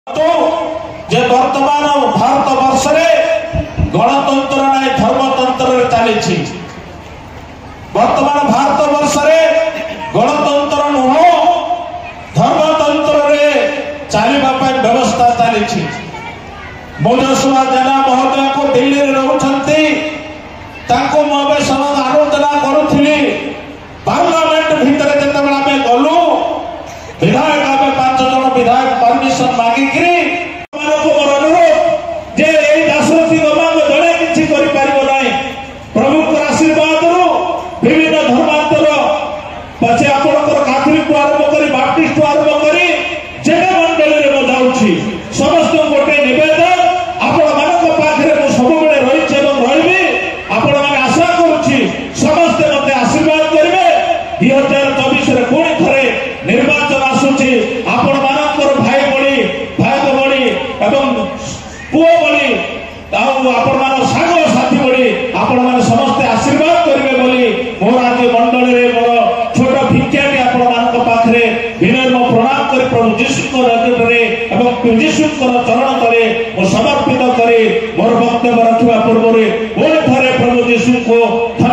तो जे वर्तमान भारत वर्ष में गणतंत्र ना धर्मतंत्र चली वर्तमान भारत वर्ष में गणतंत्र नुह धर्मतंत्र चलने व्यवस्था चली मधुसूदन जेना महोदय को दिल्ली में रोचंती आलोचना करुली पार्लियामेंट भितर जितेबाला आम गलु विधायक आम 5 जन विधायक परमिशन मागिक मोर अनुरोध जे दासरथी गमांग जड़े किसी प्रभु आशीर्वाद विभिन्न धर्मांतर पचे आपंकर कैथोलिक आरंभ कर बाप्टिस्ट आरंभ कर जेडे मंडली में जाऊँगी समस्त गोटे नवेदन आपण पाखे सब रही आपण मैंने आशा करुच्ची समस्ते मत आशीर्वाद करेंगे 2024 पुणी थे निर्वाचन आसूची आपण मानकर भाई बड़ी एवं पुओ बड़ी आपण मान सांग साथी बड़ी आपण मैंने समस्ते आशीर्वाद करेंगे बोली मोर आज मंडली में मोर छोट भिक्षाटी आपण मान पाखे विनम्र प्रणाम कर प्रभु जीशु एवं जीशु चरण तले समर्पित कर मोर वक्तव्य रखा पूर्व पुणी थे प्रभु जीशु को